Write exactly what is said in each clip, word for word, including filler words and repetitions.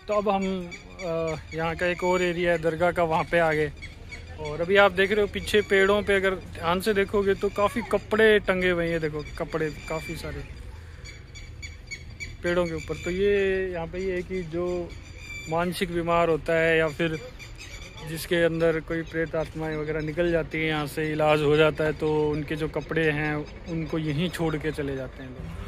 तो अब हम यहाँ का एक और एरिया है दरगाह का, वहाँ पे आ गए। और अभी आप देख रहे हो पीछे पेड़ों पे अगर ध्यान से देखोगे तो काफ़ी कपड़े टंगे हुए हैं। देखो कपड़े काफ़ी सारे पेड़ों के ऊपर। तो ये यहाँ पे ये है कि जो मानसिक बीमार होता है या फिर जिसके अंदर कोई प्रेत आत्माएं वगैरह निकल जाती है, यहाँ से इलाज हो जाता है, तो उनके जो कपड़े हैं उनको यहीं छोड़ के चले जाते हैं लोग।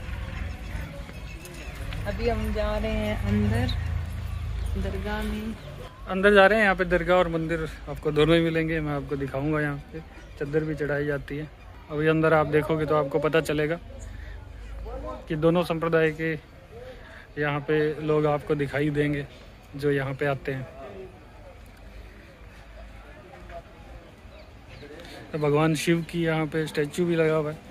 अभी हम जा रहे हैं अंदर दरगाह में। अंदर जा रहे हैं। यहाँ पे दरगाह और मंदिर आपको दोनों ही मिलेंगे। मैं आपको दिखाऊंगा। यहाँ पे चद्दर भी चढ़ाई जाती है। अभी अंदर आप देखोगे तो आपको पता चलेगा कि दोनों संप्रदाय के यहाँ पे लोग आपको दिखाई देंगे जो यहाँ पे आते हैं। तो भगवान शिव की यहाँ पे स्टैचू भी लगा हुआ है।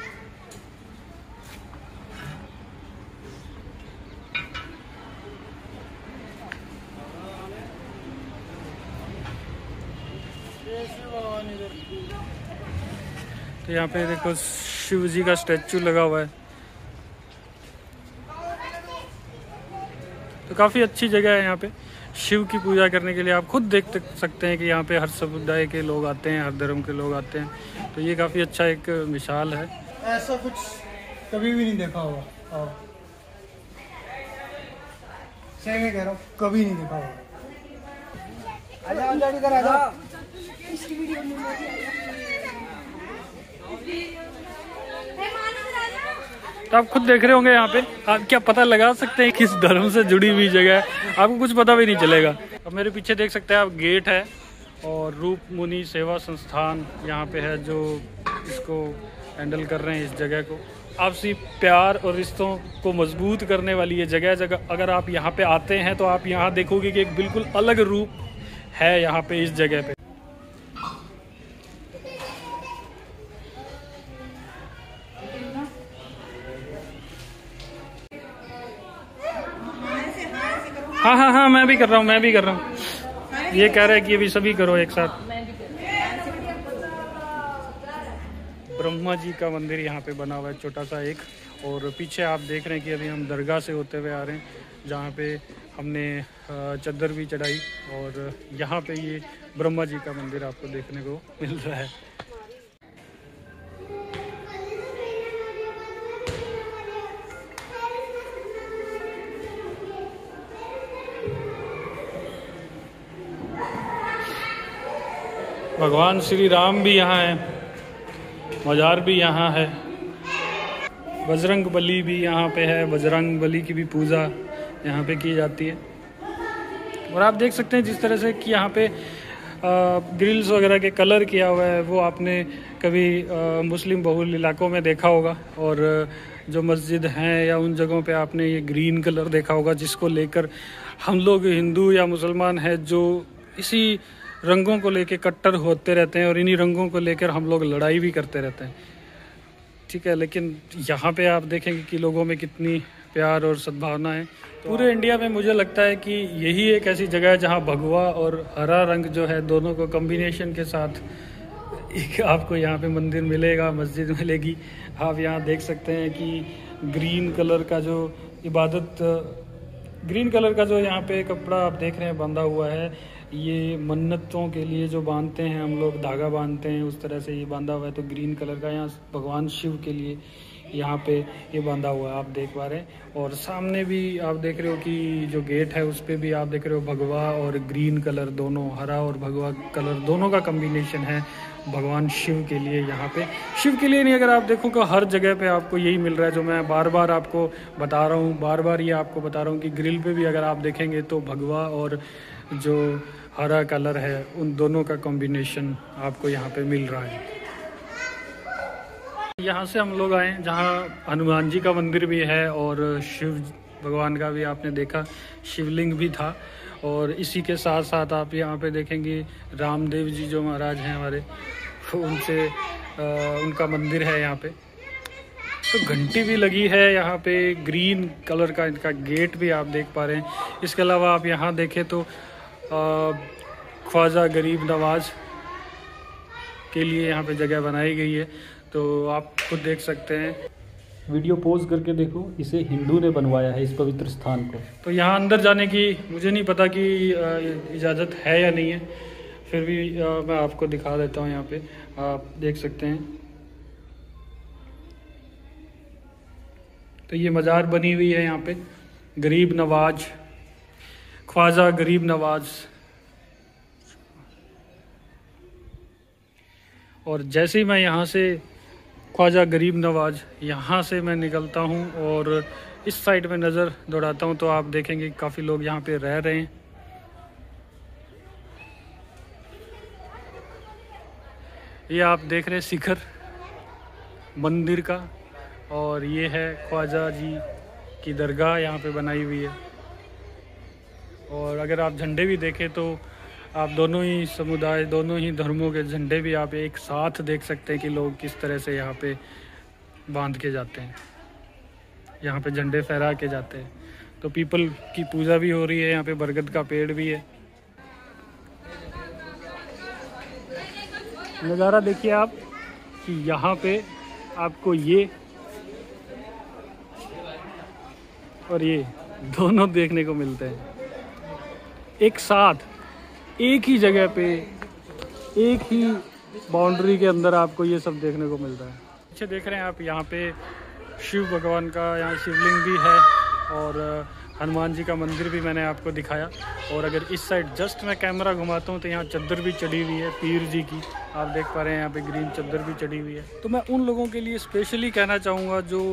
तो यहाँ पे देखो शिव जी का स्टैचू लगा हुआ है। तो काफ़ी अच्छी जगह है यहाँ पे शिव की पूजा करने के लिए। आप खुद देख सकते हैं कि यहाँ पे हर समुदाय के लोग आते हैं, हर धर्म के लोग आते हैं। तो ये काफ़ी अच्छा एक मिसाल है। ऐसा कुछ कभी भी नहीं देखा होगा। सही में कह रहा हूँ, कभी नहीं देखा होगा। आजा इधर आजा। तो आप खुद देख रहे होंगे यहाँ पे। आप क्या पता लगा सकते हैं किस धर्म से जुड़ी हुई जगह है? आपको कुछ पता भी नहीं चलेगा। अब मेरे पीछे देख सकते हैं आप, गेट है और रूप मुनि सेवा संस्थान यहाँ पे है जो इसको हैंडल कर रहे हैं इस जगह को। आपसी प्यार और रिश्तों को मजबूत करने वाली ये जगह जगह अगर आप यहाँ पे आते हैं तो आप यहाँ देखोगे कि एक बिल्कुल अलग रूप है यहाँ पे इस जगह पे। हाँ हाँ हाँ मैं भी कर रहा हूँ, मैं भी कर रहा हूँ। ये कह रहा है कि अभी सभी करो एक साथ। ब्रह्मा जी का मंदिर यहाँ पे बना हुआ है छोटा सा एक। और पीछे आप देख रहे हैं कि अभी हम दरगाह से होते हुए आ रहे हैं जहाँ पे हमने चद्दर भी चढ़ाई। और यहाँ पे ये ब्रह्मा जी का मंदिर आपको देखने को मिल रहा है। भगवान श्री राम भी यहाँ है, मजार भी यहाँ है, बजरंग बली भी यहाँ पे है। बजरंग बली की भी पूजा यहाँ पे की जाती है। और आप देख सकते हैं जिस तरह से कि यहाँ पे ग्रिल्स वगैरह के कलर किया हुआ है वो आपने कभी आ, मुस्लिम बहुल इलाकों में देखा होगा। और जो मस्जिद हैं या उन जगहों पे आपने ये ग्रीन कलर देखा होगा, जिसको लेकर हम लोग हिंदू या मुसलमान हैं जो इसी रंगों को लेकर कट्टर होते रहते हैं और इन्हीं रंगों को लेकर हम लोग लड़ाई भी करते रहते हैं। ठीक है, लेकिन यहाँ पे आप देखेंगे कि लोगों में कितनी प्यार और सद्भावना है। तो पूरे इंडिया में मुझे लगता है कि यही एक ऐसी जगह है जहाँ भगवा और हरा रंग जो है दोनों को कॉम्बिनेशन के साथ एक आपको यहाँ पे मंदिर मिलेगा, मस्जिद मिलेगी। आप यहाँ देख सकते हैं कि ग्रीन कलर का जो इबादत ग्रीन कलर का जो यहाँ पे कपड़ा आप देख रहे हैं बंधा हुआ है, ये मन्नतों के लिए जो बांधते हैं हम लोग, धागा बांधते हैं, उस तरह से ये बांधा हुआ है। तो ग्रीन कलर का यहाँ भगवान शिव के लिए यहाँ पे ये बांधा हुआ है, आप देख पा रहे हैं। और सामने भी आप देख रहे हो कि जो गेट है उस पर भी आप देख रहे हो भगवा और ग्रीन कलर दोनों, हरा और भगवा कलर दोनों का कॉम्बिनेशन है भगवान शिव के लिए। यहाँ पे शिव के लिए नहीं, अगर आप देखो कि हर जगह पे आपको यही मिल रहा है जो मैं बार बार आपको बता रहा हूँ। बार बार ये आपको बता रहा हूँ कि ग्रिल पे भी अगर आप देखेंगे तो भगवा और जो हरा कलर है उन दोनों का कॉम्बिनेशन आपको यहाँ पे मिल रहा है। यहाँ से हम लोग आए जहाँ हनुमान जी का मंदिर भी है और शिव भगवान का भी आपने देखा शिवलिंग भी था। और इसी के साथ साथ आप यहाँ पे देखेंगे रामदेव जी जो महाराज हैं हमारे, उनसे आ, उनका मंदिर है यहाँ पे। तो घंटी भी लगी है यहाँ पे, ग्रीन कलर का इनका गेट भी आप देख पा रहे हैं। इसके अलावा आप यहाँ देखें तो ख्वाजा गरीब नवाज के लिए यहाँ पे जगह बनाई गई है। तो आप खुद देख सकते हैं वीडियो पॉज करके देखो, इसे हिंदू ने बनवाया है इस पवित्र स्थान को। तो यहाँ अंदर जाने की मुझे नहीं पता कि इजाज़त है या नहीं है, फिर भी आ, मैं आपको दिखा देता हूँ। यहाँ पे आप देख सकते हैं, तो ये मज़ार बनी हुई है यहाँ पे, गरीब नवाज, ख्वाजा गरीब नवाज। और जैसे ही मैं यहाँ से ख्वाजा गरीब नवाज यहाँ से मैं निकलता हूँ और इस साइड में नज़र दौड़ाता हूँ, तो आप देखेंगे काफ़ी लोग यहाँ पे रह रहे हैं। ये आप देख रहे हैं शिखर मंदिर का, और ये है ख्वाजा जी की दरगाह यहाँ पे बनाई हुई है। और अगर आप झंडे भी देखें तो आप दोनों ही समुदाय, दोनों ही धर्मों के झंडे भी आप एक साथ देख सकते हैं कि लोग किस तरह से यहाँ पे बांध के जाते हैं, यहाँ पे झंडे फहरा के जाते हैं। तो पीपल की पूजा भी हो रही है, यहाँ पे बरगद का पेड़ भी है। नज़ारा देखिए आप कि यहाँ पे आपको ये और ये दोनों देखने को मिलते हैं एक साथ, एक ही जगह पे, एक ही बाउंड्री के अंदर आपको ये सब देखने को मिलता है। पीछे देख रहे हैं आप, यहाँ पे शिव भगवान का यहाँ शिवलिंग भी है, और हनुमान जी का मंदिर भी मैंने आपको दिखाया। और अगर इस साइड जस्ट मैं कैमरा घुमाता हूँ तो यहाँ चद्दर भी चढ़ी हुई है पीर जी की, आप देख पा रहे हैं, यहाँ पे ग्रीन चद्दर भी चढ़ी हुई है। तो मैं उन लोगों के लिए स्पेशली कहना चाहूँगा जो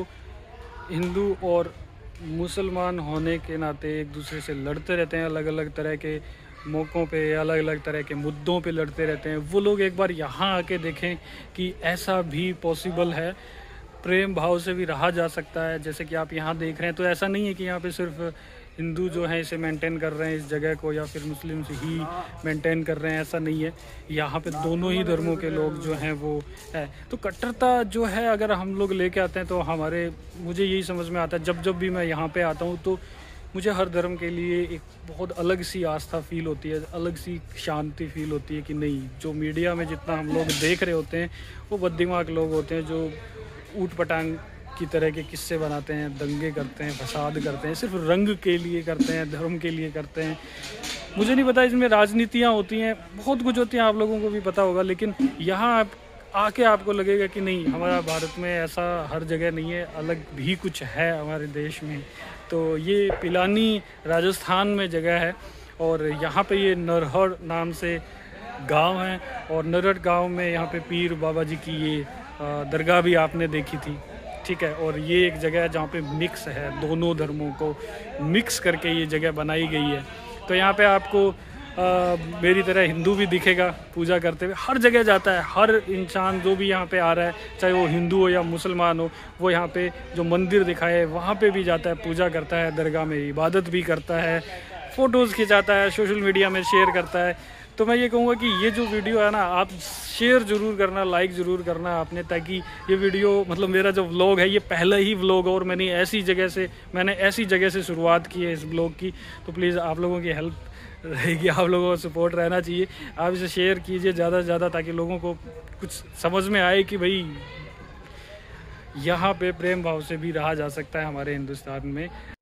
हिंदू और मुसलमान होने के नाते एक दूसरे से लड़ते रहते हैं, अलग अलग तरह के मौक़ों पे, अलग अलग तरह के मुद्दों पे लड़ते रहते हैं, वो लोग एक बार यहाँ आके देखें कि ऐसा भी पॉसिबल है, प्रेम भाव से भी रहा जा सकता है। जैसे कि आप यहाँ देख रहे हैं, तो ऐसा नहीं है कि यहाँ पे सिर्फ हिंदू जो है इसे मेंटेन कर रहे हैं इस जगह को, या फिर मुस्लिम से ही मेंटेन कर रहे हैं, ऐसा नहीं है। यहाँ पे दोनों ही धर्मों के लोग जो हैं वो है। तो कट्टरता जो है अगर हम लोग लेके आते हैं तो हमारे, मुझे यही समझ में आता है, जब जब भी मैं यहाँ पे आता हूँ तो मुझे हर धर्म के लिए एक बहुत अलग सी आस्था फील होती है, अलग सी शांति फील होती है कि नहीं, जो मीडिया में जितना हम लोग देख रहे होते हैं वो बददिमाग लोग होते हैं जो ऊट पटांग की तरह के किस्से बनाते हैं, दंगे करते हैं, फसाद करते हैं, सिर्फ रंग के लिए करते हैं, धर्म के लिए करते हैं। मुझे नहीं पता, इसमें राजनीतियाँ होती हैं, बहुत कुछ होती हैं, आप लोगों को भी पता होगा, लेकिन यहाँ आप आके आपको लगेगा कि नहीं, हमारा भारत में ऐसा हर जगह नहीं है, अलग भी कुछ है हमारे देश में। तो ये पिलानी राजस्थान में जगह है, और यहाँ पे ये नरहर नाम से गांव है, और नरहर गांव में यहाँ पे पीर बाबा जी की ये दरगाह भी आपने देखी थी, ठीक है। और ये एक जगह है जहाँ पे मिक्स है, दोनों धर्मों को मिक्स करके ये जगह बनाई गई है। तो यहाँ पे आपको आ, मेरी तरह हिंदू भी दिखेगा पूजा करते हुए, हर जगह जाता है, हर इंसान जो भी यहाँ पे आ रहा है, चाहे वो हिंदू हो या मुसलमान हो, वो यहाँ पे जो मंदिर दिखाए वहाँ पे भी जाता है, पूजा करता है, दरगाह में इबादत भी करता है, फ़ोटोज़ खिंचाता है, सोशल मीडिया में शेयर करता है। तो मैं ये कहूँगा कि ये जो वीडियो है ना, आप शेयर ज़रूर करना, लाइक ज़रूर करना आपने, ताकि ये वीडियो, मतलब मेरा जो व्लॉग है ये पहला ही व्लॉग, और मैंने ऐसी जगह से मैंने ऐसी जगह से शुरुआत की है इस व्लॉग की। तो प्लीज़ आप लोगों की हेल्प रहेगी, आप लोगों का सपोर्ट रहना चाहिए, आप इसे शेयर कीजिए ज़्यादा से ज़्यादा, ताकि लोगों को कुछ समझ में आए कि भाई यहाँ पे प्रेम भाव से भी रहा जा सकता है हमारे हिंदुस्तान में।